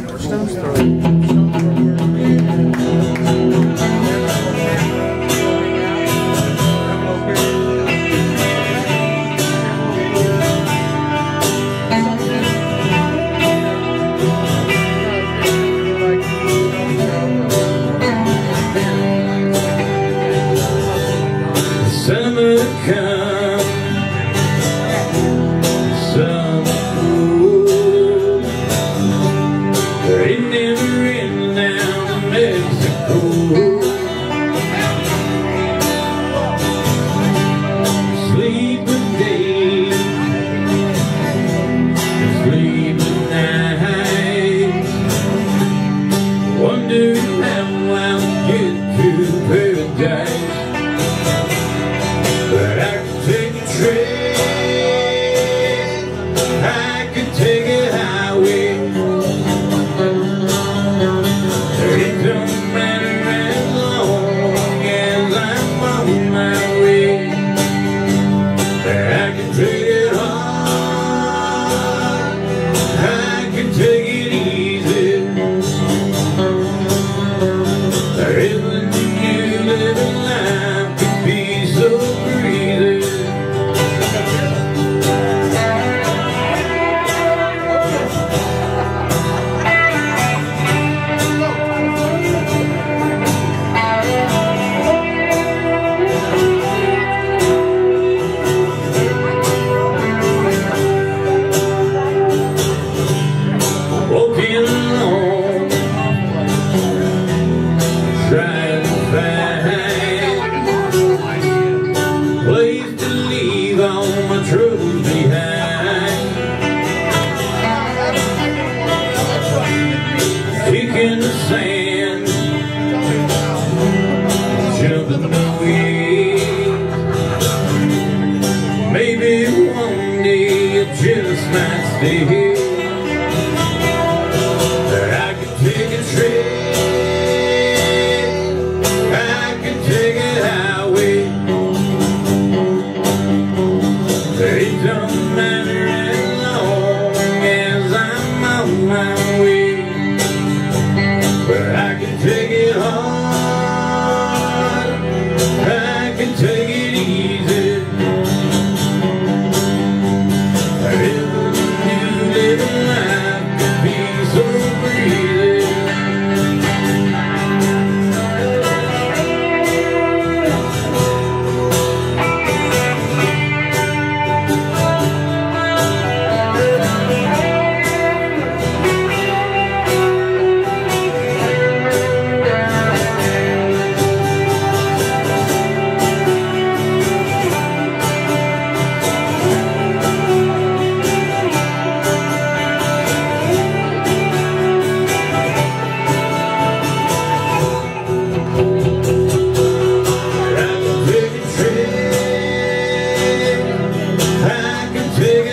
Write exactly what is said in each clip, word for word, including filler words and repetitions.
Stone's throw. Stone's summer comes, summer cool. It never ends down in Mexico. Sleeping day, sleeping night, wondering how I'll get to paradise. But I can take a train, I can take a highway. It don't matter as long as I'm on my way. But I can take it hard, I can take it easy. There isn't you living life could be so walking alone, trying to find a place to leave all my troubles behind. Kicking the sand, jumping the waves. Maybe one day I just might stay here. Take a train, I can take a highway. It don't matter as long as I'm on my way. But I can take it hard, I can take it easy. Living, living life can be so breezy.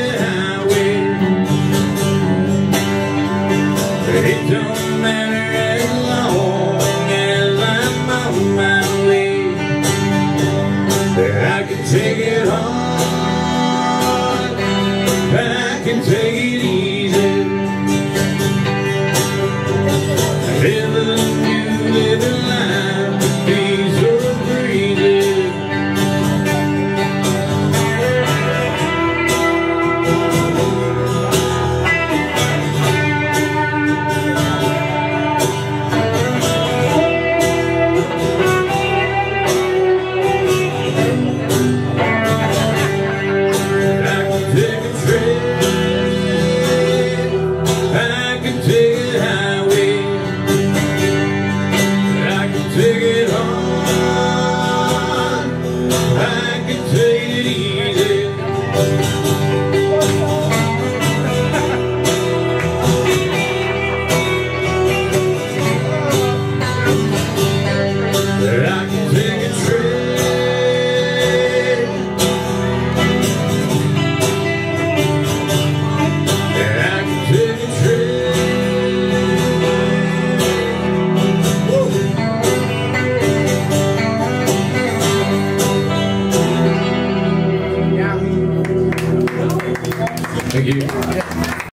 It don't matter